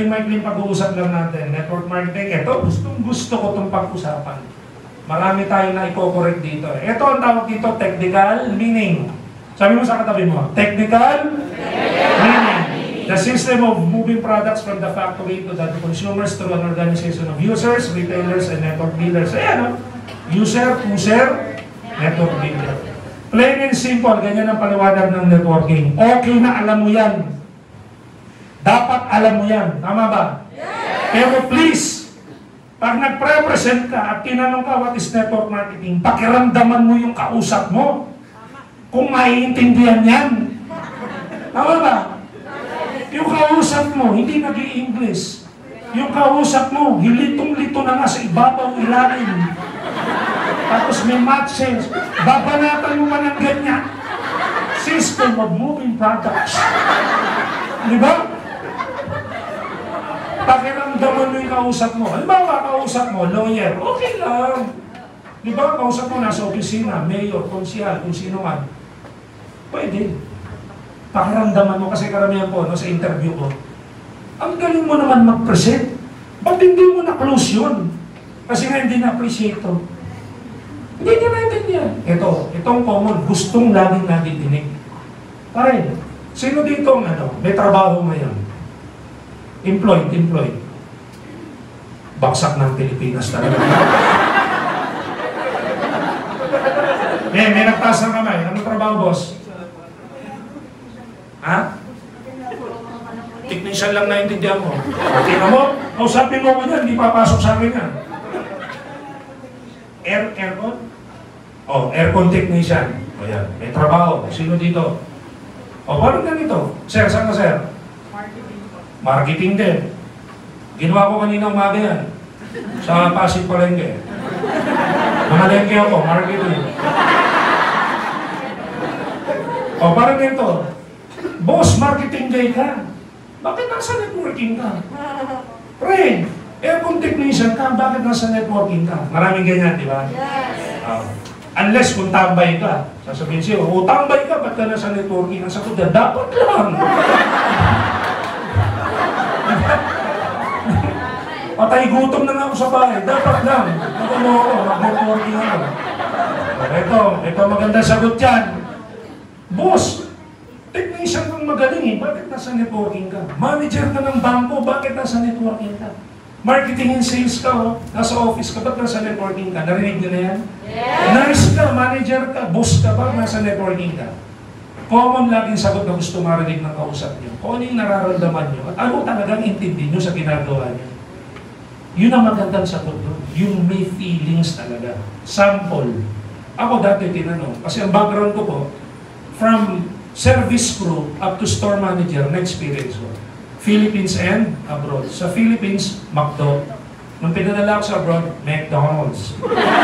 Maikling pag-uusap lang natin, network marketing, ito, gusto ko itong pag-usapan. Marami tayo na i-correct dito. Ito ang tawag dito, technical meaning. Sabi mo sa katabi mo, technical meaning. The system of moving products from the factory to the consumers through an organization of users, retailers, and network builders. Ayan, no? User, network builder. Plain and simple, ganyan ang paliwanag ng networking. Okay na alam mo yan. Dapat alam mo yan. Tama ba? Yes! Pero please, pag nag-represent ka at tinanong ka what is network marketing, pakiramdaman mo yung kausap mo. Kung maiintindihan yan. Tama ba? Yung kausap mo, hindi nag-i-English. Yung kausap mo, hilitong-lito na nga sa ibabaw ilalim. Tapos may math sense. Babanatan mo man ng ganyan. System of moving products. Di ba? Pakiramdaman mo yung kausap mo. Halimbawa, kausap mo, lawyer, okay lang. Di ba, kausap mo nasa opisina, mayor, konsyal, kung sino man. Pwede. Pakiramdaman mo, kasi karamihan po, no, sa interview ko, ang galing mo naman mag-present. Ba't hindi mo na-close yun? Kasi nga hindi na-appreciate to. Hindi niya naintindihan. Itong common, gustong laging nadidinig. Pare, sino dito may trabaho ngayon? Employed. Baksak ng Pilipinas talaga. May nagtaas ng kamay. Anong trabaho, boss? Ha? Technician lang naintindihan mo. Tingnan mo, kausapin mo ko yan, hindi papasok sa akin yan. Aircon? Aircon technician. O yan, may trabaho. Sino dito? Parang ganito. Sir, saan ka, sir? Marketing din. Ginawa ko kanina umaga yan. Sa Pasig Palengke. Namalengke ako, marketing. Parang ganito. Boss, marketing day ka. Bakit nasa networking ka? Pre, aircon technician ka, bakit nasa networking ka? Maraming ganyan, di ba? Yes. Unless kung tambay ka. Sasabihin siya, tambay ka, ba't ka nasa networking? Ang sagot na, dapat lang. Patay gutom na nga ako sa bahay. Dapat lang. Mag-networking ako. Ito maganda sagot yan. Boss, technician kang magaling bakit nasa networking ka? Manager ka ng bangko, bakit nasa networking ka? Marketing and sales ka, nasa office ka, ba't nasa networking ka? Narinig nyo na yan? Yes! Nurse ka, manager ka, boss ka, bakit nasa networking ka? Common laging sagot na gusto marinig ng kausap nyo. Kung ano yung nararamdaman nyo, at ano talagang intindi nyo sa ginagawa nyo. Yun ang magandang sagot doon. Yung may feelings talaga. Sample. Ako dati tinanong, kasi ang background ko po, from service crew up to store manager, na-experience ko. Philippines and abroad. Sa Philippines, McDo. Nung pinadala ko sa abroad, McDonald's.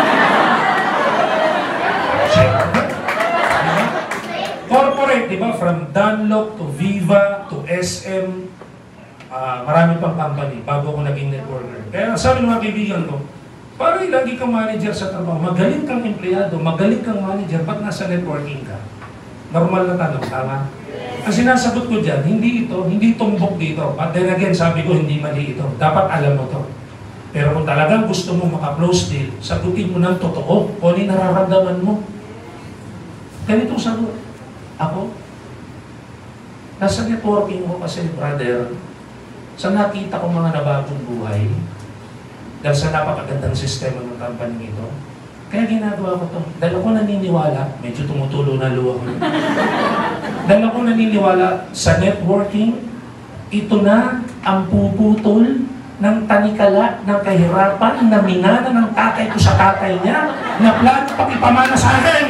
Corporate, di ba? From Dunlop to Viva to SM, marami pang company bago ako naging networker. Kaya sabi ng mga kaibigan ko, parang lagi kang manager sa trabaho, magaling kang empleyado, magaling kang manager, ba't nasa networking ka? Normal na tanong, tama? Ang sinasagot ko dyan, hindi tumbok dito. But then again, sabi ko, hindi mali ito. Dapat alam mo to. Pero kung talagang gusto mo maka-close deal, sagutin mo ng totoo kung ano yung nararamdaman mo. Ganitong sagot. Ako, nasa networking ko kasi, brother, sa nakita ko mga nabagong buhay, dahil sa napakagandang sistema ng company ito, kaya ginagawa ko ito. Dahil ako naniniwala, medyo tumutulo na luha ko. Dahil ako naniniwala sa networking, ito na ang puputol ng tanikala, ng kahirapan, na minana ng tatay ko sa tatay niya, na plano pang ipamana sa akin.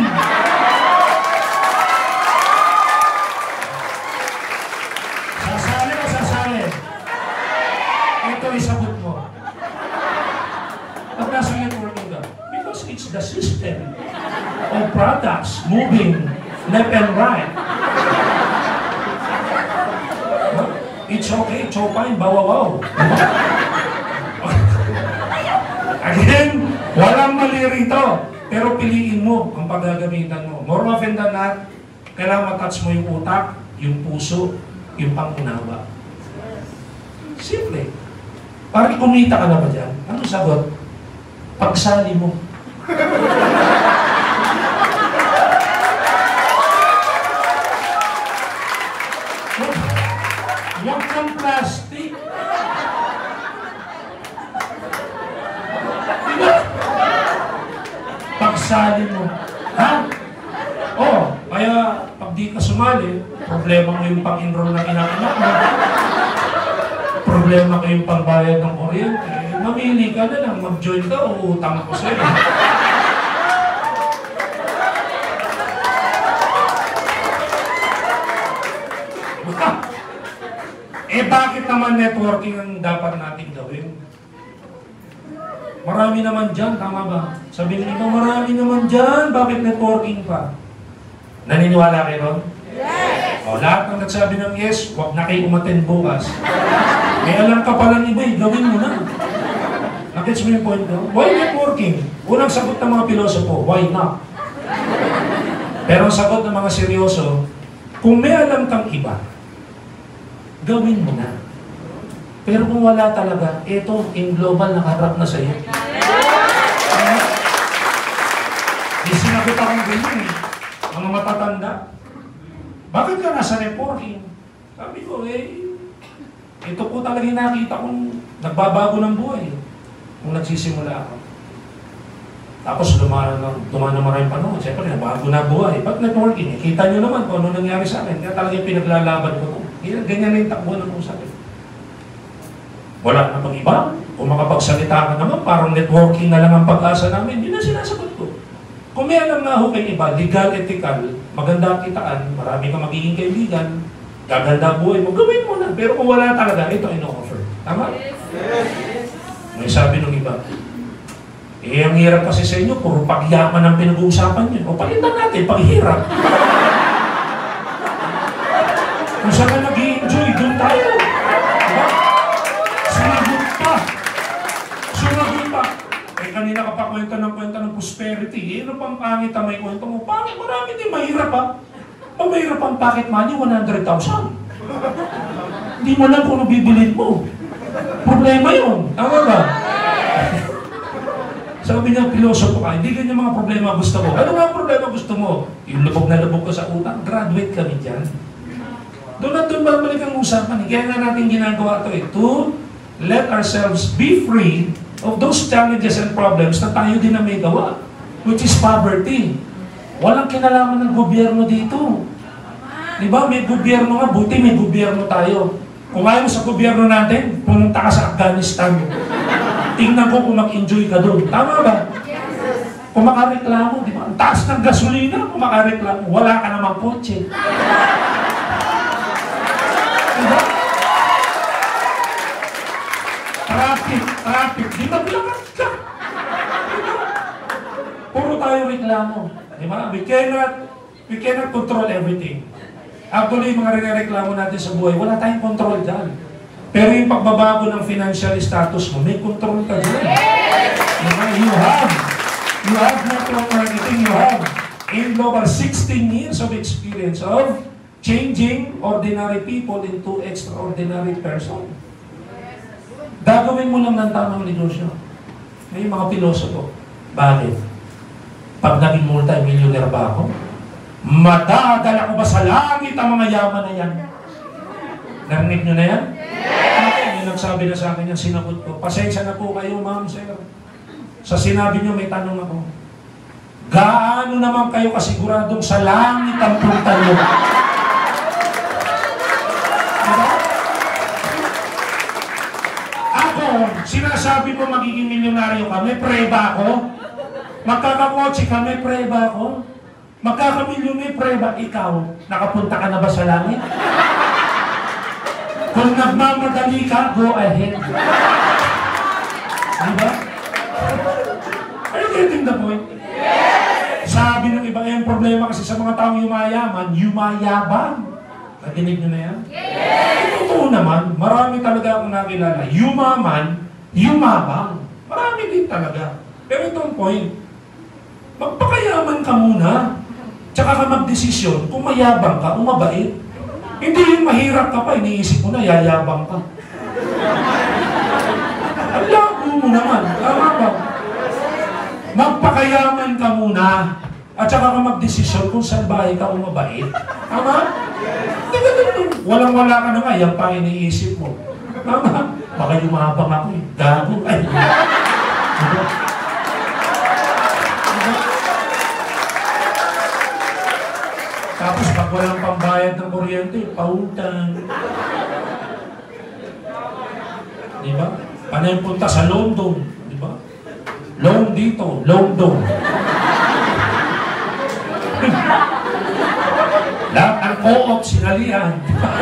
Sasali o sasali? Ito isagot mo. Pag nasa networking ka, because it's the system of products moving left and right. It's okay, it's fine, bawawaw. Again, walang mali rito. Pero piliin mo ang paggagamitan mo. More often than not, kailangan matouch mo yung utak, yung puso, yung pangunawa. Simple. Parang kumita ka na ba dyan? Ano sagot? Pagsali mo. Huwag kang plastic. Diba? Pagsali mo. Ha? Oh, kaya pag di ka sumali, problema mo yung pang-enroll ng inaanak mo. Problema ko yung pangbayad ng kuryente. Mamili ka na lang, mag-join ka o utang ko sa'yo. Bakit naman networking ang dapat natin gawin? Marami naman dyan, tama ba? Sabihin nito, marami naman dyan, bakit networking pa? Naniniwala kayo ron? Yes! O, lahat ng nagsabi ng yes, huwag na kayo umattend bukas. May alam ka palang iba, gawin mo na. Nakits mo yung point ko? Why networking? Unang sagot ng mga pilosopo, why not? Pero ang sagot ng mga seryoso, kung may alam kang iba, gawin mo na. Pero kung wala talaga, ito, in global, nakaharap na sa'yo. Di sinagot akong ganyan eh. Mga matatanda. Bakit ka nasa networking? Sabi ko, ito po talaga nakita kong nagbabago ng buhay. Kung nagsisimula ako. Tapos dumana naman yung panahon. Siyempre, nabago na buhay. Ba't networking? Kita nyo naman kung ano nangyari sa akin. Kaya talaga yung pinaglalaban ko ito. Ganyan na yung takbo ng usapan. Wala na pang iba. Kung makapagsalita ka naman, parang networking na lang ang pag-asa namin. Yun ang sinasagot ko. Kung may alam na ako kay iba, legal, ethical, maganda ang kitaan, marami ka magiging kaibigan, gaganda buhay mo, gawin mo na. Pero kung wala talaga, ito ino-offer. Tama? Yes. May sabi ng iba, ang hirap kasi sa inyo, puro pagyaman ang pinag-uusapan nyo. O palitan natin, paghirap. Kung saan ka nag-i-enjoy, doon tayo. Diba? Sumagot pa. Kanina ka pa kwenta ng prosperity. Ano pang pangit ang may kwento mo? Pangit, marami din mahirap ha. Pag mahirap ang pocket money, 100,000. Hindi mo lang kung ano bibilin mo. Problema yun. Tama ba? Sabi niya, pilosopo ka, hindi ganyan mga problema gusto mo. Ano nga ang problema gusto mo? Yung lubog na lubog ka sa utang, graduate kami dyan. Doon at doon babalik ang usapan. Kaya nga natin ginagawa ito to let ourselves be free of those challenges and problems na tayo din na may gawa, which is poverty. Walang kinalaman ng gobyerno dito. Diba? May gobyerno nga, buti may gobyerno tayo. Kung ayaw mo sa gobyerno natin, pumunta ka sa Afghanistan. Tingnan ko kung mag-enjoy ka doon. Tama ba? Kung makareklamo, di ba? Ang taas ng gasolina, kung makareklamo, wala ka namang kotse. Diba? Traffic, di ba bilangan ka? Puro tayo reklamo. Diba? We cannot control everything. Actually, mga rin-reklamo natin sa buhay, wala tayong control dyan. Pero yung pagbabago ng financial status mo, may control ka dyan. Diba? You have network marketing, you have in global 16 years of experience of changing ordinary people into extraordinary person. Gagawin mo lang ng tamang negosyo. May mga pilosopo. Bakit? Pag naging multi-millionaire ba ako, madadala ko ba sa langit ang mga yaman na yan? Narinig nyo na yan? May nagsabi na sa akin yung sinagot ko. Pasensya na po kayo, ma'am, sir. Sa sinabi nyo, may tanong ako. Gaano naman kayo kasiguradong sa langit ang punta nyo? Diba? Ako, sinasabi mo magiging milyonaryo ka, may preba ako. Magkakakotse ka, may preba ako. Magkakamilyon, may preba. Ikaw, nakapunta ka na ba sa langit? Kung nagmamadali ka, go ahead. Diba? Are you getting the point? Yes! Sabi ng iba, yung problema kasi sa mga taong yumayaman, yumayabang. Natinig nyo na yan? Yes! Totoo naman, marami talaga akong nakilala. Yumaman, yumabang. Marami din talaga. Pero itong point, magpakayaman ka muna. Tsaka ka magdesisyon kung mayabang ka o mabait. Hindi yung mahirap ka pa, iniisip mo na, yayabang ka. Ang labo mo naman. Tama ba? Magpakayaman ka muna at saka ka magdesisyon kung saan bahay ka o mabait. Tama? Walang-wala ka na nga, yan pa iniisip mo. Tama? Baka yumabang ako eh. Gago. Ay. Diba? Tapos pag walang pambayad ng kuryente, pautang. Diba? Panay punta sa London. Diba? Loan dito, loan doon. Lahat ang co-op sinalihan.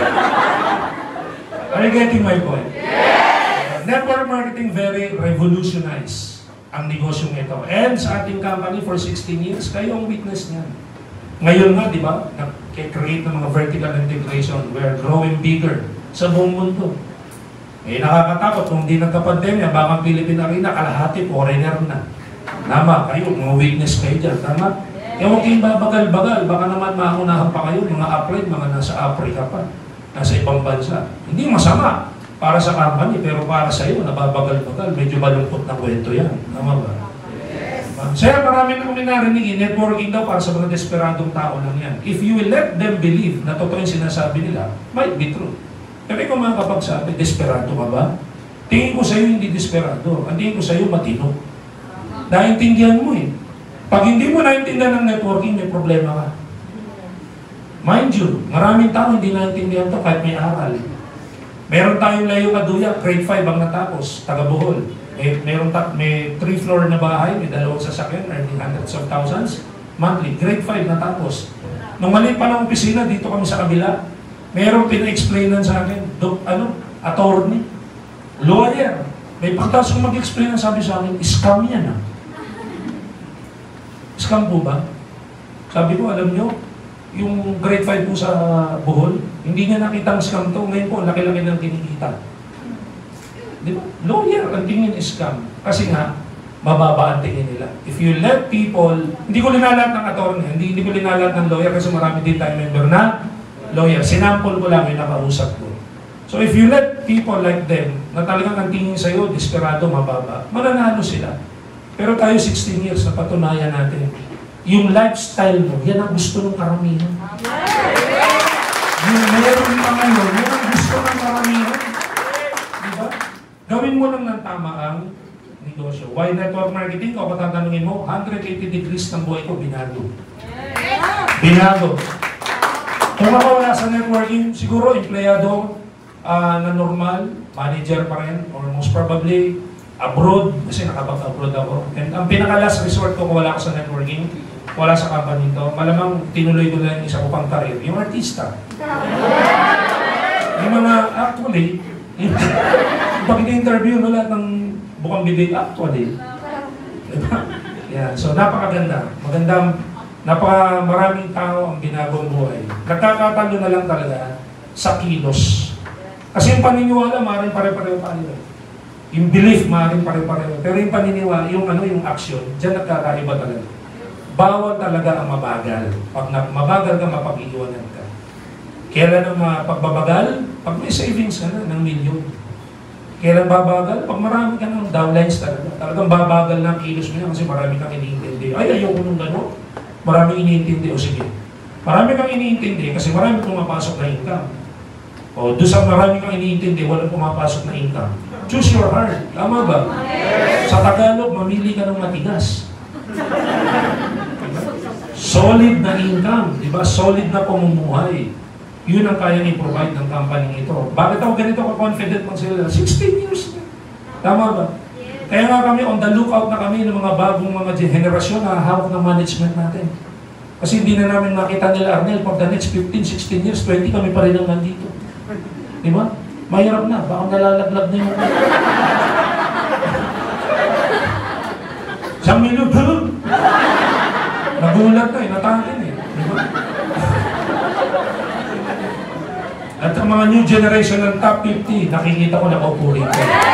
Are you getting my point? Yes! Network marketing very revolutionized ang negosyong ito. And sa ating company for 16 years, kayo ang witness niyan. Ngayon nga, di ba, nag-create ng mga vertical integration. We are growing bigger sa buong mundo. Eh, nakakatakot kung hindi nagka-pandemya, baka ang Philippine Arena, kalahati, foreigner na. Tama, kayo, mga witness kayo dyan. Tama? Eh, huwag kayong babagal-bagal. Baka naman maunahan pa kayo, mga upline, mga nasa Africa pa, nasa ibang bansa. Hindi masama para sa company, pero para sa iyo, nababagal-bagal. Medyo malungkot na kwento yan. Tama ba? Sir, marami na kami narinig, networking daw para sa mga desperadong tao lang yan. If you will let them believe na totoo yung sinasabi nila, might be true. Pero ikaw mga kapagsabi, desperado ka ba? Tingin ko sa'yo hindi desperado. Ang tingin ko sa'yo matino. Naintindihan mo eh. Pag hindi mo naintindihan ng networking, may problema ka. Mind you, maraming tao hindi naintindihan to kahit may aral. Meron tayong layo kaduya, grade 5 ang natapos, taga Bohol. May 3 floor na bahay, may 2 sasakyan, earning hundreds of thousands. Monthly, grade 5 natapos. Nung mali pa ng opisina, dito kami sa kabila, merong pina-explainan sa akin, attorney, lawyer. May pagtas kong mag-explain, sabi sa akin, scam yan ah. Scam po ba? Sabi ko, alam nyo, yung grade 5 po sa Bohol, hindi niya nakita ang scam to. Ngayon po, laki-laki ng kinikita. Di ba? Lawyer, ang tingin is scam. Kasi nga, mababa ang tingin nila. If you let people, hindi ko linalat ng attorney, hindi ko linalat ng lawyer kasi marami din tayo member na lawyer. Sinample ko lang yung nakausap ko. So if you let people like them, na talagang ang tingin sa'yo, desperado, mababa, mananalo sila. Pero tayo 16 years, napatunayan natin, yung lifestyle mo, yan ang gusto ng karamihan. Yung meron pa ngayon, yan ang gusto ng karamihan. Diba? Gawin mo lang ng tama ang negosyo. Why network marketing? O patatanungin mo, 180 degrees ng buhay ko, binago. Binago. Kung ako wala sa networking, siguro empleyado na normal, manager pa rin, or most probably abroad, kasi nakapag-abroad ako. And ang pinaka-last resort ko kung wala ako sa networking, wala sa company ito, malamang tinuloy ko lang yung isa ko pang career, yung artista. Yung mga, actually, pag in-interview mo lahat ng bukang bibig, actually. Diba? Yeah, so napakaganda. Magandang, maraming tao ang binagong buhay. Nagkakatalo na lang talaga sa kilos. Kasi yung paniniwala, maaaring pare-pareho tayo. Yung belief, maaaring pare-pareho. Pero yung paniniwala, yung action, dyan nagkakaiba talaga. Bawal talaga ang mabagal. Pag mabagal ka, mapag-iwanan ka. Kailan ang pagbabagal? Pag may savings ka na ng milyon. Kailan babagal? Pag marami ka ng downlines talaga. Talagang babagal na ang kilos mo yan kasi marami kang iniintindi. Ay, ayoko nung gano'n. Marami iniintindi. O sige. Marami kang iniintindi kasi marami pumapasok na income. O doon sa marami kang iniintindi, walang pumapasok na income. Choose your heart. Tama ba? Sa Tagalog, mamili ka ng matigas. Solid na income, di ba? Solid na pamumuhay. Yun ang kayang i-provide ng company ito. Bakit ako ganito ka-confident pang sila? 16 years na. Tama ba? Kaya nga kami, on the lookout na kami ng mga bagong mga henerasyon na hawak ng management natin. Kasi hindi na namin makita nila, Arnel, for the next 15, 16 years, 20 kami pa rin ang nandito. Di ba? Mahirap na. Baka nalalaglag na yung... Siyang milyon, nagulat na eh, natangin eh. Diba? At ang mga new generation ng top 50, nakikita ko nakaupo rito.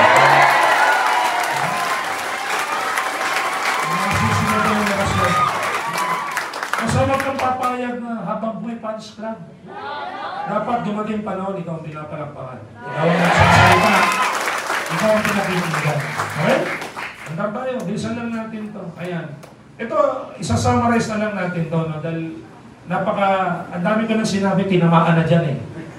Kasama kang papayag na habang buhay fans club. Dapat dumating panahon, ikaw ang pinapalakpakan. Ikaw ang nagsasalita. Ito ang pinakikinggan. Okay? Andar tayo, bilisan lang natin to. Ayan. Ito, isa-summarize na lang natin to, no? Dahil ang dami ko nang sinabi, tinamaan na dyan eh.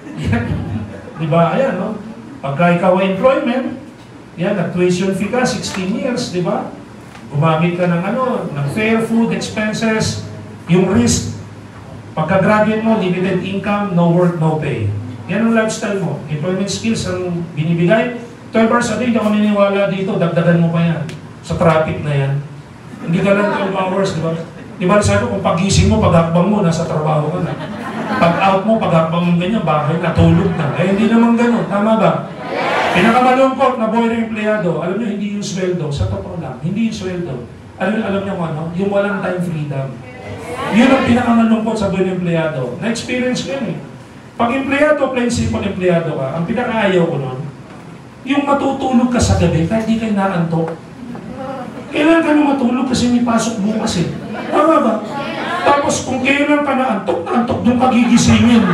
Diba? Ayan, no? Pagka ikaw ay employment, yan, nag-tuition fee ka, 16 years, diba? Gumamit ka ng ng fair food expenses, yung risk, pagka-graduate mo, limited income, no work, no pay. Yan ang lifestyle mo. Employment skills ang binibigay. 12 hours a day, hindi ako niniwala dito, dagdagan mo pa yan. Sa traffic na yan. Hindi ka lang 12 hours, di ba? Di ba sabi ko, kung pagising mo, paghakbang mo, nasa trabaho ka na. Pag out mo, paghakbang mo ganyan, bahay na, tulog na. Eh, hindi naman ganun. Tama ba? Pinakamalungkot na boy na empleyado, alam nyo, hindi yung sweldo. Sa totoo lang, hindi yung sweldo. Alam nyo kung ano? Yung walang time freedom. Yun ang pinakamalungkot sa boy na empleyado. Na-experience ko yun eh. Pag empleyado, plain simple empleyado ka, ang pinakaayaw ko nun, yung matutulog ka sa gabi, kahit di kayo naantok. Kailan ka na matulog kasi may pasok bukas eh. Tama ba? Tapos kung kailan ka naantok, doon ka gigisingin.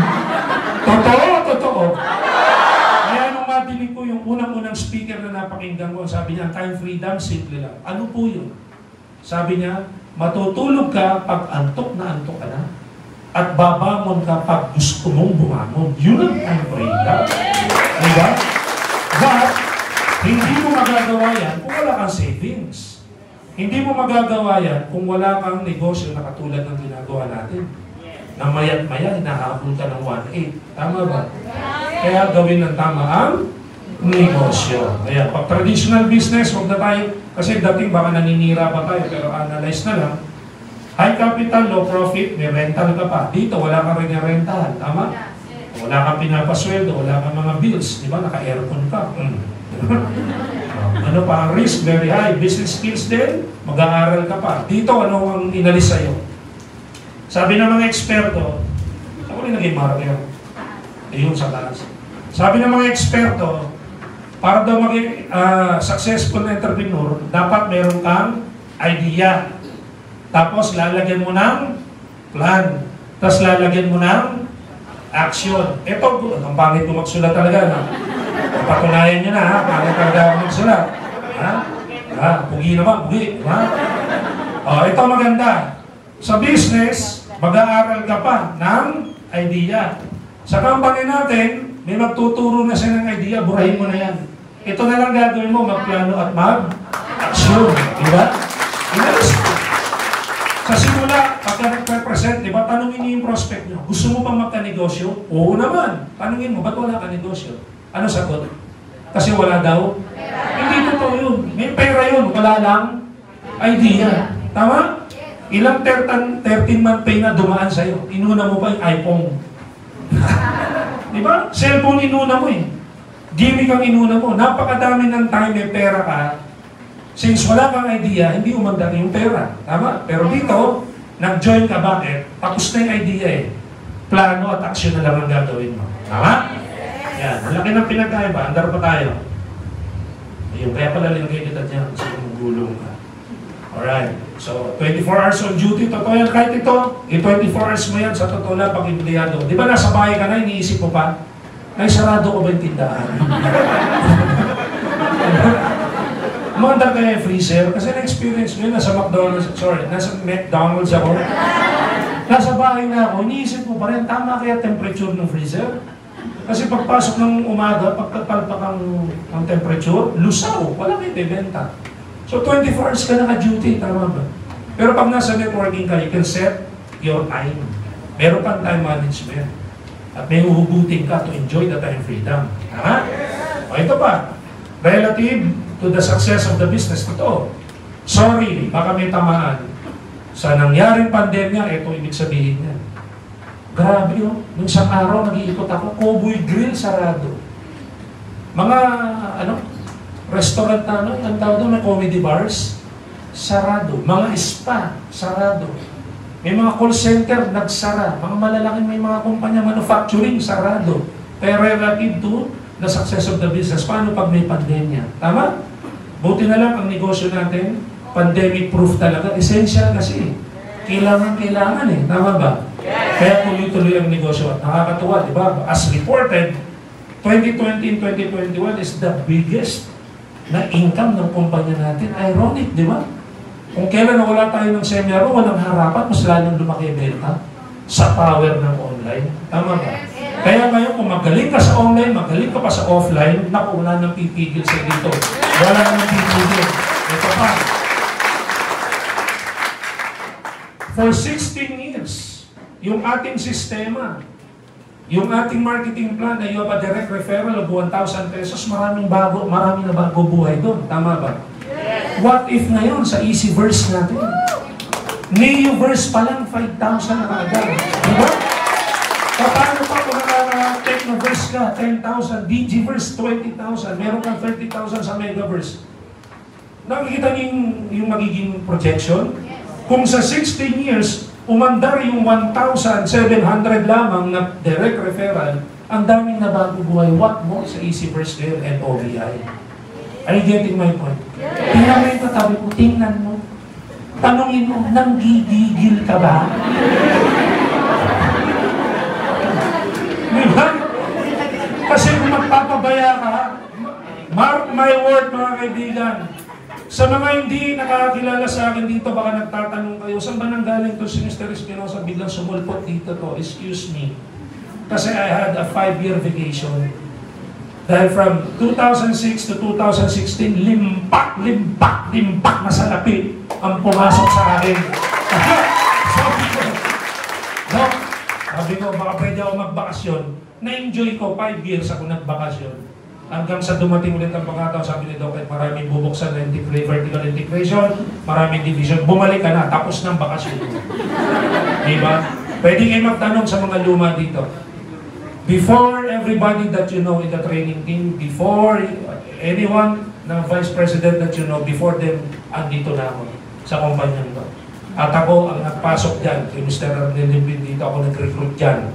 Totoo. Kaya nung madinig ko yung unang-unang speaker na napakinggan ko, sabi niya, time freedom, simple lang. Ano po yun? Sabi niya, matutulog ka pag antok na antok ka na. At babangon ka pag gusto mong bumangon. Yun ang time freedom. Diba? But, hindi mo magagawa yan kung wala kang savings. Hindi mo magagawa yan kung wala kang negosyo na katulad ng ginagawa natin. Na mayat maya, hinahabol ka ng 1.8. Tama ba? Kaya gawin ng tama ang negosyo. Kaya pag traditional business, huwag na tayo, kasi dating baka naninira pa tayo, pero analyze na lang. High capital, low profit, may rental ka pa. Dito, wala ka rin yung rental. Tama? Wala kang pinapasweldo, wala kang mga bills. Di ba? Naka-aircon ka. Ano pa ang risk? Very high. Business skills din, mag-aaral ka pa. Dito, ano ang inalis sa'yo? Sabi ng mga eksperto, ako rin naging marker. Ayun sa taas. Sabi ng mga eksperto, para daw maging successful na entrepreneur, dapat meron kang idea. Tapos lalagyan mo ng plan. Tapos lalagyan mo ng action. Ito, ang pangit ko magsulat talaga. Na. Patunayan nyo na, ha? Pangit talaga ako magsulat. Ha? Pugi naman, pugi. Ha? Ito maganda. Sa business, mag-aaral ka pa ng idea. Sa company natin, may magtuturo na siya ng idea, burahin mo na yan. Ito na lang gagawin mo, magplano at mag-action. Diba? Inalis ko. Sa simula, pagka nag-represent, di ba, tanungin niyo yung prospect niyo. Gusto mo pang magka-negosyo? Oo naman. Tanungin mo, ba't wala ka negosyo? Ano sagot? Kasi wala daw? Hindi totoo yun. May pera yun, wala lang idea. Tama? Ilang 13-month pay na dumaan sa'yo. Inuna mo pa yung iPhone. Di ba? Cellphone inuna mo eh. Gimmick ang inuna mo. Napakadami ng time, may pera ka. Since wala kang idea, hindi umandar yung pera. Tama? Pero dito, nag-join ka, bakit? Tapos na yung idea eh. Plano at action na lang ang gagawin mo. Tama? Yan. Ang laki ng pinagkaiba. Andar pa tayo. Ayun. Kaya pala linagay kita dyan. Kasi gulong ka. Alright. So, 24 hours on duty. Totoo yan. Kahit ito, 24 hours mo yan sa totoo lang pag empleyado. Di ba nasa bahay ka na, iniisip mo pa? Ay, sarado ko ba yung tindahan? Umandar kaya yung freezer, kasi na-experience ko yun, nasa McDonald's ako. Nasa bahay na ako, iniisip ko pa rin, tama kaya temperature ng freezer? Kasi pagpasok ng umaga, pagkapalpak ang temperature, lusaw, wala kayo bibenta. So 24 hours ka naka-duty, tama ba? Pero pag nasa networking ka, you can set your time. Meron kang time management. At may uhugutin ka to enjoy the time freedom. Tama? O ito pa, relative to the success of the business. Ito, sorry, baka may tamaan. Sa nangyaring pandemya, ito ibig sabihin niya. Grabe yun. Nung isang araw, nag-iikot ako, Cowboy Grill, sarado. Mga, restaurant na, ang tawag doon, may comedy bars, sarado. Mga spa, sarado. May mga call center, nagsara. Mga malalaking may mga kumpanya manufacturing, sarado. Pero relative to the success of the business, paano pag may pandemya? Tama? Buti na lang ang negosyo natin, pandemic-proof talaga. Essential kasi. Kailangan eh. Tama ba? Kaya tuloy-tuloy ang negosyo. At nakakatuwa, di ba? As reported, 2020 and 2021 is the biggest na income ng kumpanya natin. Ironic, di ba? Kung kailan wala tayo ng semyaro, walang harapan, mas lalong lumaki benta sa power ng online. Tama ba? Kaya ngayon, kung magaling ka sa online, magaling ka pa sa offline, naku, wala nang pipigil sa dito. Wala nang pipigil. Ito pa. For 16 years, yung ating sistema, yung ating marketing plan na you have a direct referral of 1,000 pesos, maraming na bago buhay doon. Tama ba? What if ngayon sa Easyverse natin? Neoverse pa lang, 5,000 na kaagad. Diba? Paano pa kung Technoverse ka, 10,000, Digiverse, 20,000, meron kang 30,000 sa Megaverse. Nakikita niyo yung magiging projection? Kung sa 16 years, umandar yung 1,700 lamang na direct referral, ang daming na bago buhay. What more sa Easyverse and OVI? Are you getting my point? Tingnan mo yung katabi ko, tingnan mo. Tanungin mo, nanggigigil ka ba? Diba? Kasi kung magpapabaya ka, mark my word mga kaibigan, sa mga hindi nakakilala sa akin dito, baka nagtatanong kayo, saan ba nanggaling to si Mr. Espinosa? Biglang sumulpot dito to, excuse me. Kasi I had a 5-year vacation. Dahil from 2006 to 2016, limpak na salapi ang pumasok sa akin. Sabi ko, baka pwede ako magbakasyon. Na-enjoy ko, 5 years ako nagbakasyon. Hanggang sa dumating ulit ang pagkataon, sabi ni Doc, maraming bubuksan na vertical integration, maraming division, bumalik ka na, tapos ng bakasyon mo. Diba? Pwede kayo magtanong sa mga luma dito. Before everybody that you know in the training team, before anyone na vice president that you know, before them, andito na ako sa kumpanyang to. At ako ang nagpasok dyan, kay Mr. Arnelin dito, ako nag-recruit dyan.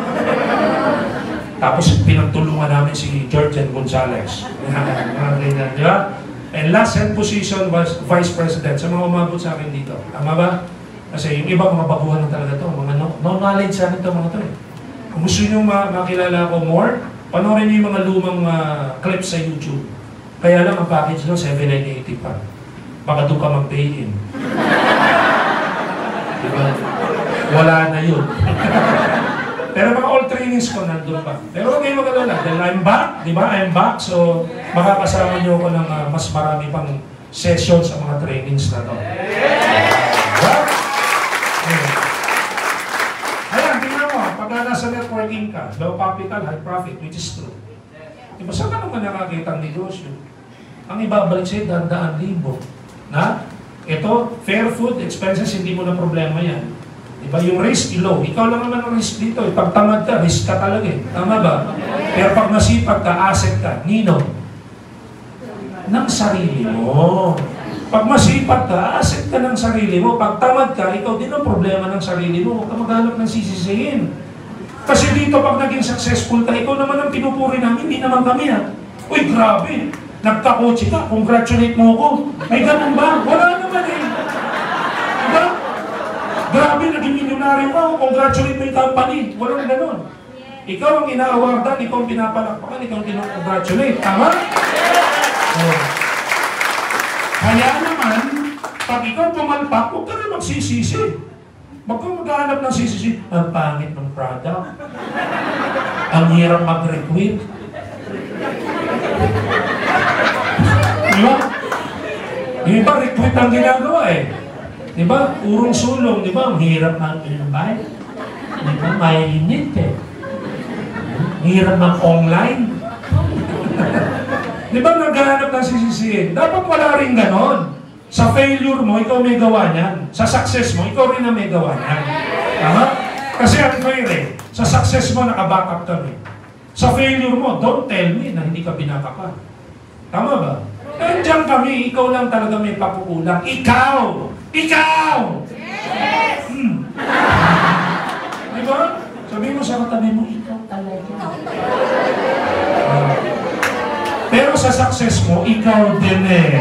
Tapos pinagtulungan namin si Georgian Gonzalez. Di ba? And last head position was vice president. Sa mga umabot sa akin dito. Tama ba? Kasi yung iba mga baguhan na talaga to. Mga no knowledge sa akin to mga to. Kung gusto nyo makilala ko more, panoorin nyo yung mga lumang clips sa YouTube. Kaya lang ang package nyo, 7,980 pa. Baka doon ka mag-pay in. Diba? Wala na yun. Pero mga all trainings ko nandun pa. Pero huwag kayong mag-alala. Dahil I'm back, di ba? I'm back. So, makakasama nyo ko ng mas marami pang sessions sa mga trainings na to. Diba? Ayan, tingnan mo. Pagka nasa networking ka, low capital, high profit, which is true. Diba, saan ka naman nakakita ang negosyo? Ang ibabalik sa'yo, 100,000. Na? Ito, fair food, expenses, hindi mo na problema yan. Diba? Yung risk, low. Ikaw lang naman ang risk dito. Pag tamad ka, risk ka talaga eh. Tama ba? Pero pag masipag ka, asset ka, nino? Ng sarili mo. Pag masipag ka, asset ka ng sarili mo. Pag tamad ka, ikaw din ang problema ng sarili mo. Huwag ka maghanap ng sisisihin. Kasi dito, pag naging successful ka, ikaw naman ang pinupuri namin, hindi naman kami ha. Uy, grabe. Nagka-coach ka, congratulate mo ko. Ay, ganun ba? Wala naman eh. Diba? Grabe, naging milyonaryo ka, congratulate mo yung company. Walang ganun. Ikaw ang ina-awardan, ikaw ang pinapalakpakan, ikaw ang kinong-congratulate. Tama? Oh. Kaya naman, pag ikaw pumalpak, huwag ka rin magsisisi. Huwag kang maghahanap ng sisisi. Ang pangit ng product. Ang hirap mag-recruit. Diba? Yung iba, recruit ang ginagawa eh. Diba? Urong sulong, diba? Ang hirap ng invite. Diba? Mainit eh. Ang hirap ng online. Diba? Naghahanap ng sisisihin. Dapat wala rin ganon. Sa failure mo, ikaw may gawa niyan. Sa success mo, ikaw rin ang may gawa niyan. Tama? Kasi ang fair eh. Sa success mo, naka-backup kami. Sa failure mo, don't tell me na hindi ka binakapan. Tama ba? Nandiyan kami, ikaw lang talaga may papukulang. Ikaw! Ikaw! Yes! Diba? Sabihin mo sa katabi mo, ikaw talaga. Pero sa success mo, ikaw din eh.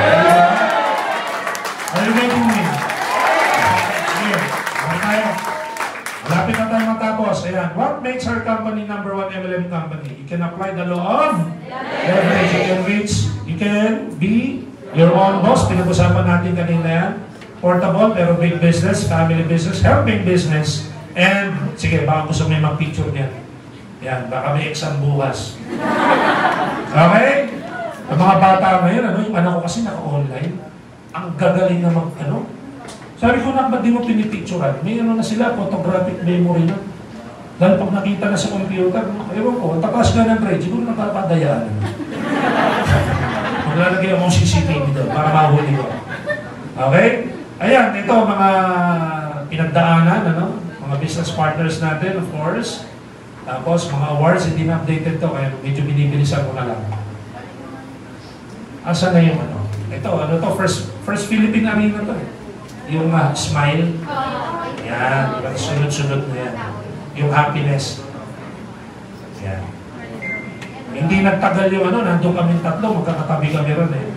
Are you getting me? Sige, ano tayo? Malapit na tayo matapos. Ayan. What makes our company #1 MLM company? You can apply the law of leverage. You can reach You can be your own boss. Pinag-usapan natin kanina yan. Portable pero big business, family business, helping business. And, sige, baka gusto may mag-picture niyan. Yan, baka may exam bukas. Okay? Ang mga bata ngayon, yung anak ko kasi naka-online, ang gagaling na sabi ko na, ba't di mo pinipicturean? May na sila, photographic memory na. Dahil pag nakita na sa computer, ewan ko, takas ka ng grade, siguro napapadayaan. Maglalagay akong CCTV doon para mahuli ko. Okay? Ayan, ito mga pinagdaanan, mga business partners natin, of course. Tapos, mga awards, hindi na updated to, kaya medyo binibilisan ko na lang. Asa na yung Ito, first Philippine Arena to eh. Yung smile. Yan, sunod-sunod na yan. Yung happiness. Yan. Hindi nagtagal yung nandun kami tatlo, magkakatabi kami ron eh.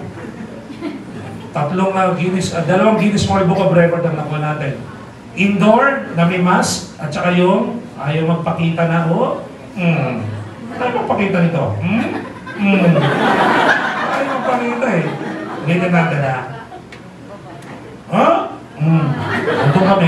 Dalawang Guinness World Book of Record ang nakuha natin. Indoor, na may mask, at saka yung ayaw magpakita na, ayaw magpakita nito. Ayaw magpakita eh. Ganyan natin na. Ito kami.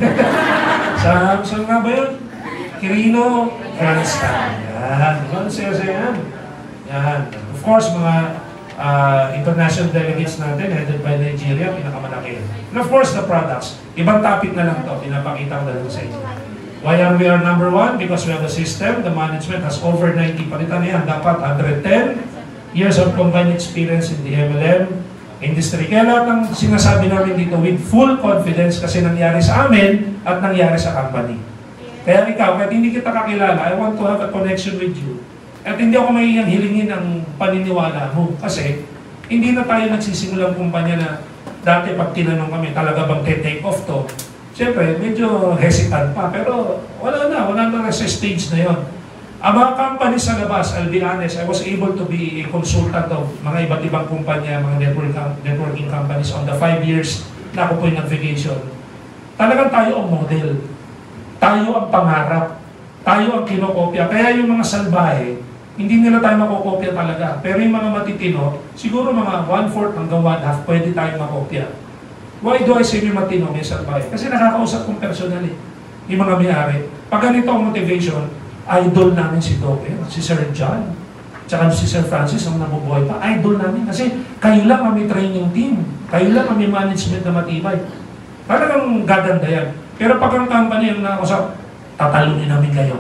Saan nga ba yun? Quirino, Grandstand. Yan. Saya-saya yan. Yan. Of course, mga international delegates natin, headed by Nigeria, pinakamalaki. And of course, the products. Ibang topic na lang ito, pinapakita ko na lang sa inyo. Why are we number one? Because we have a system, the management has over 90, palitan yan, dapat 110 years of combined experience in the MLM industry. Kaya lahat ng sinasabi namin dito with full confidence kasi nangyari sa amin at nangyari sa company. Kaya ikaw, kahit hindi kita kakilala, I want to have a connection with you. At hindi ako mahihiyang hilingin ang paniniwala mo. Kasi, hindi na tayo nagsisimulang kumpanya na dati pag tinanong kami, talaga bang take off to? Siyempre, medyo hesitant pa. Pero wala na sa stage na yon. Ang mga company sa labas, I'll be honest, I was able to be a consultant of mga iba't ibang kumpanya, mga networking companies on the 5 years na ako po yung navigation. Talagang tayo ang model. Tayo ang pangarap. Tayo ang kinokopya. Kaya yung mga salbahe, hindi nila tayo makokopya talaga. Pero yung mga matitino, siguro mga 1/4 hanggang 1/2 pwede tayong makopya. Why do I say may matino, may salbahe? Kasi nakakausap kong personal eh. Yung mga may-ari. Pag ganito ang motivation, idol namin si Doc, si Sir John, tsaka si Sir Francis ang nabubuhay pa. Idol namin kasi kayo lang kami training team. Kayo lang kami management na matibay. Talagang gaganda yan. Pero pag ang company yung nakausap, tatalunin namin kayo.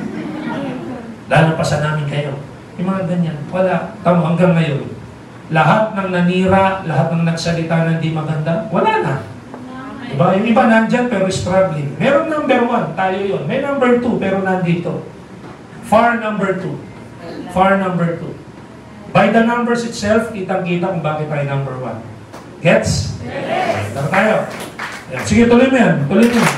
Lalapasan namin kayo. Yung mga ganyan. Wala. Tamo hanggang ngayon. Lahat ng nanira, lahat ng nagsalita na hindi maganda, wala na. Diba? Yung iba nandyan pero struggling. Meron number 1, tayo yun. May number 2 pero nandito. Far number 2. Far number 2. By the numbers itself, kitang-kita kung bakit tayo number 1. Gets? Yes! Tara tayo. Yan. Sige, tuloy mo yan. Tuloy mo.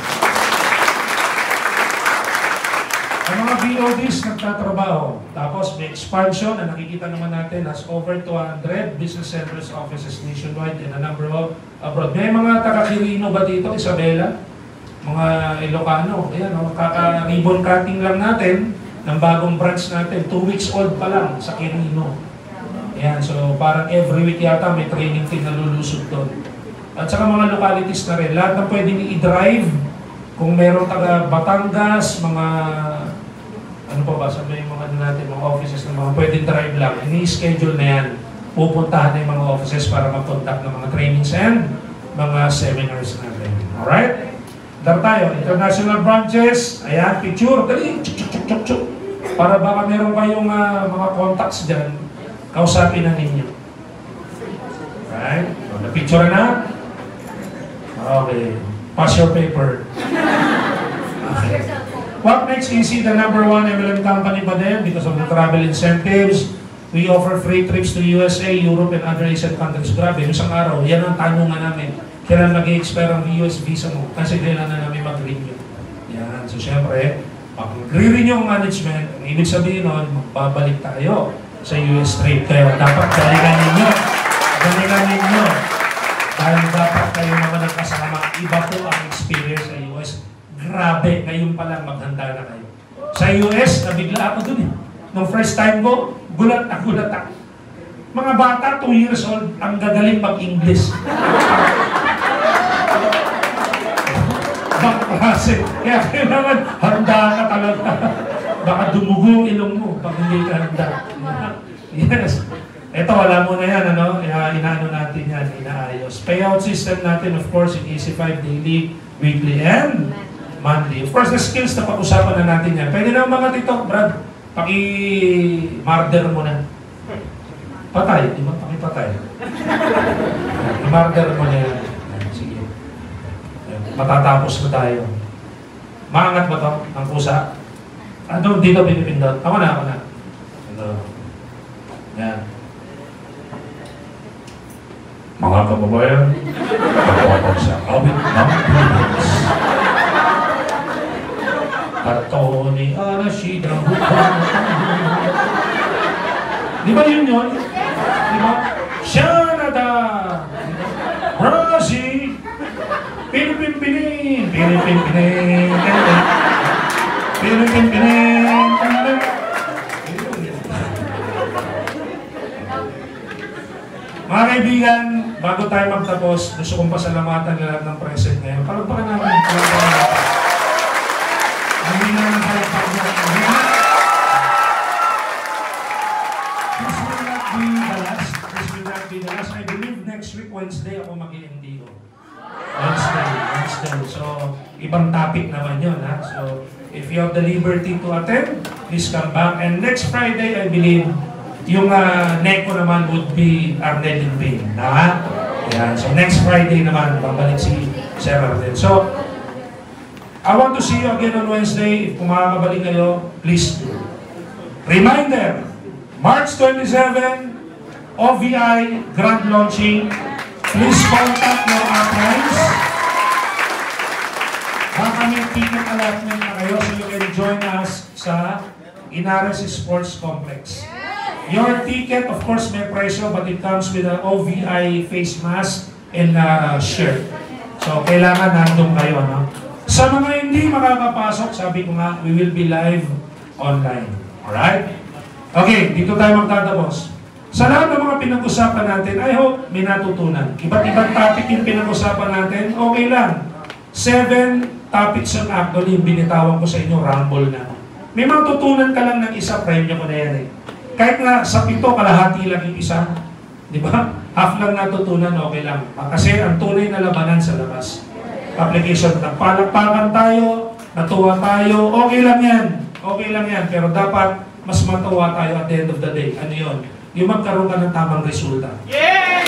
Ang mga BODs nagtatrabaho. Tapos may expansion na nakikita naman natin has over 200 business centers, offices nationwide and a number of abroad. May mga taga-Quirino ba dito, Isabela? Mga Ilocano. Ayan, kaka-ribbon cutting lang natin ng bagong branch natin. 2 weeks old pa lang sa Quirino. Ayan, so parang every week yata may training team na lulusog doon. At saka mga localities na rin. Lahat ng pwedeng i-drive. Kung meron taga Batangas, mga ano pa ba, sabi yung mga natin, mga offices na mga pwedeng drive lang. Ini-schedule na yan. Pupuntahan na yung mga offices para mag-conduct ng mga trainings and mga seminars natin. Alright? Dar tayo. International branches. Ayan, picture. Dali. Chuk. Para baka meron kayong mga contacts dyan, kausapin na ninyo. Alright? So, na-picture na? Okay. Pass your paper. Okay. What makes Easy the number 1 MLM company ba din? Because of the travel incentives. We offer free trips to USA, Europe, and other Asian countries. Grabe, isang araw, yan ang tanungan namin. Kailan mag-i-expire ang US visa mo? Kasi kailan na namin mag-renew. Yan. So, syempre, pag mag-renew ang management, ang ibig sabihin nun, magbabalik tayo sa US trip. Kaya dapat galingan ninyo. Dahil dapat kayo naman ang kasama. Iba po ang experience sa US. Grabe, ngayon pa lang maghanda na kayo. Sa US, nabigla ako dun eh. Nung first time ko, gulat ako. Mga bata, 2 years old, ang gagaling mag-English. Bakklase. Kaya kailangan handa ka talaga. Baka dumugo ilong mo pag hindi ka handa. Yes. Ito, wala mo na yan, ano? Inaano natin yan, inaayos. Payout system natin, of course, in EC5 daily, weekly, and monthly. Of course, the skills na pag-usapan na natin yan. Pwede na mga tito, Brad, paki-marder mo na. Patay, di ba? Paki-patay. I-marder mo na yan. Sige. Matatapos na tayo. Maangat ba ito, ang pusa? Ano, dito pinipindot. Ako na. Ito. Yan. Mga kababayan, nakawapag sa awit ng Pilipinas. Kato ni Arashida Hukang. Di ba yun? Di ba? Shanada! Rashi! Pinipimpinin! Pinipimpinin! Pinipimpinin! Mga kaibigan, bago tayo magtapos, gusto kong pasalamatan ng lahat ng present ngayon. Palagpakan natin. Hindi na lang palagpakan natin. This will not be the last. This will not be the last. I believe next week, Wednesday, ako mag-i-NDO. Wednesday. So, ibang topic naman yun. Ha? So, if you have the liberty to attend, please come back. And next Friday, I believe, yung NECO naman would be Arnel in Pain. Yan. So next Friday naman, babalik si Sir Arnel. So, I want to see you again on Wednesday. If kumakabalik kayo, please do. Reminder, March 27, OVI Grand Launching. Please contact your uplines. Baka may ticket allotment na kayo so you can join us sa Inares Sports Complex. Your ticket, of course, may presyo, but it comes with an OVI face mask and shirt. So, kailangan nandun kayo, no? Sa mga hindi makakapasok, sabi ko nga, we will be live online. Alright? Okay, dito tayo magtatapos. Sa lahat ng mga pinag-usapan natin, I hope may natutunan. Iba't ibang topic yung pinag-usapan natin, okay lang. 7 topics yung actually, binitawan ko sa inyo, rumble na. May matutunan ka lang ng isa, premyo ko na yan eh. Kahit nga sa 7, kalahati lang yung isa. Di ba? Half lang natutunan, okay lang. Kasi ang tunay na labanan sa labas. Application, nagpalakpakan tayo, natuwa tayo, okay lang yan. Okay lang yan. Pero dapat mas matuwa tayo at the end of the day. Ano yun? Yung magkaroon ka ng tamang resulta. Yeah!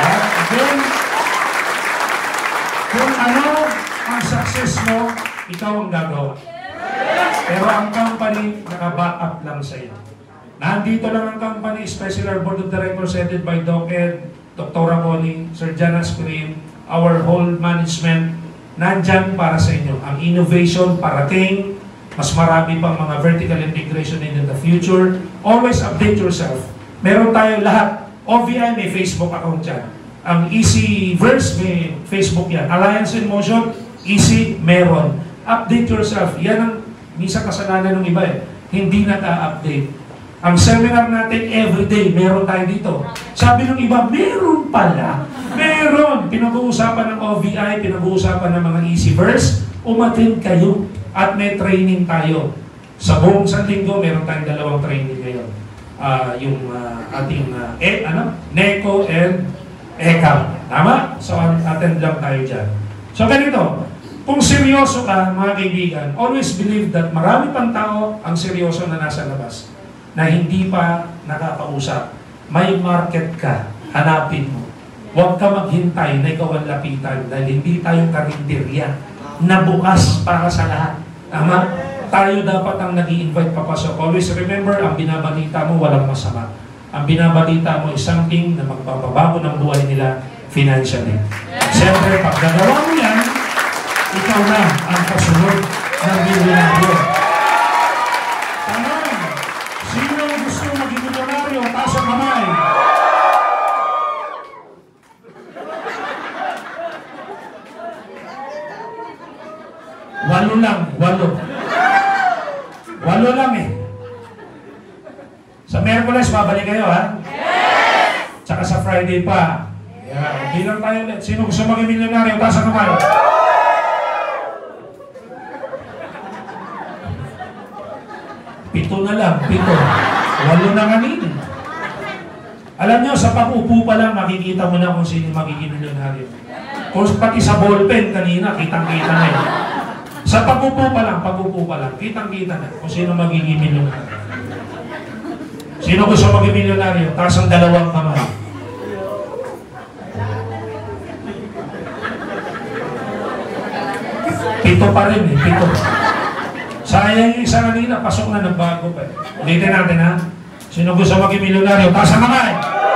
Kung ano ang success mo, ikaw ang gagawa. Pero ang company, naka-back up lang sa'yo. Nandito lang ang company, especially our board of directors headed by Doc Ed, Dr. Connie, Sir Jan Ascrim, our whole management, nandyan para sa inyo. Ang innovation, parating, mas marami pang mga vertical integration in the future. Always update yourself. Meron tayo lahat. OVI may Facebook account yan. Ang EC-Verse may Facebook yan. Alliance in Motion, EC, meron. Update yourself. Yan ang minsan kasalanan ng iba eh. Hindi na-update. Ang seminar natin, everyday, meron tayo dito. Sabi ng iba, meron pala. Meron. Pinag-uusapan ng OVI, pinag-uusapan ng mga EC-Verse, umattend kayo at may training tayo. Sa buong linggo, meron tayong 2 training ngayon. Yung ating NECO and ECAM. Tama? So, attend lang tayo dyan. So, ganito. Kung seryoso ka, mga kaibigan, always believe that marami pang tao ang seryoso na nasa labas na hindi pa nakakausap. May market ka, hanapin mo. Huwag ka maghintay na ikaw ang lapitan dahil hindi tayong karinderya na bukas para sa lahat. Tama? Tayo dapat ang nag-i-invite papasok. Always remember, ang binabalita mo walang masama. Ang binabalita mo is something na magpapabago ng buhay nila financially. Siyempre, pag nagawa mo yan, ikaw na ang kasunod ng milyonaryo. Tanong, sino gusto maging milyonaryo? Taas ang kamay. Walo lang, walo. Walo lang eh. Sa Miyerkules, babalik kayo ha? Yes! Tsaka sa Friday pa. Yeah. Bilang tayo ulit. Sino gusto maging milyonaryo? Taas ang kamay. Pito na lang, pito. 8 na kanina. Alam nyo, sa pag-upo pa lang, makikita mo na kung sino magiging milyonaryo. Kung pati sa ballpen kanina, kitang-kita na yun. Sa pag-upo pa lang, kitang-kita na kung sino magiging milyonaryo. Sino gusto maging milyonaryo? Taas ang 2 kamay. Pito pa rin eh, pito. Sayang yung isa kanina, pasok na, nagbago pa eh. Ulitin natin ha. Sino gusto maging milyonaryo? Taas ang kamay!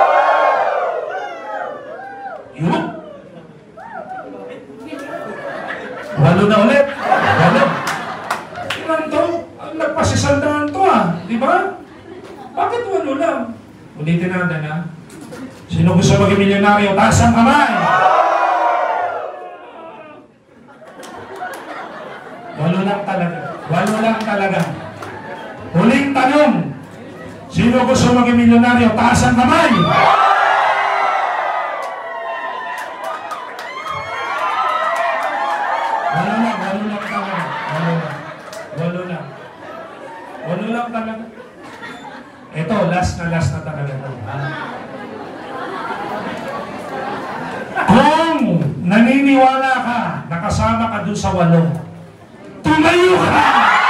Yun! 8 na ulit. 8. Ilan to? Nagpasisandaan to ah. Di ba? Bakit 8 lang? Ulitin natin ha. Sino gusto maging milyonaryo? Taas ang kamay! 8 lang talaga. 8 lang talaga. Huling tanong. Sino gusto maging milyonaryo? Taas ang kamay! Walo lang talaga. 8 lang. 8 lang talaga. Ito, last na talaga. Kung naniniwala ka, nakasama ka dun sa 8, tumayo ka!